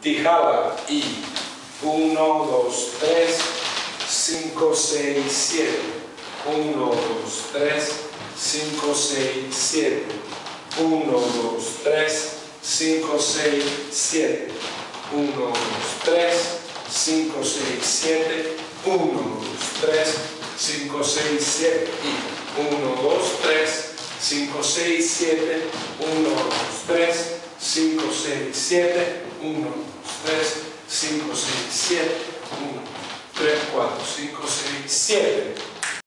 Tijala y 1, 2, 3, 5, 6, 7. 1, 2, 3, 5, 6, 7. 1, 2, 3, 5, 6, 7. 1, 2, 3, 5, 6, 7. 1, 2, 3, 5, 6, 7. Y 1, 2, 3, 5, 6, 7. 1, 2, 3, 5, 6, 7. 1, 2, 3, 5, 6, 7. 1, 3, 4, 5, 6, 7.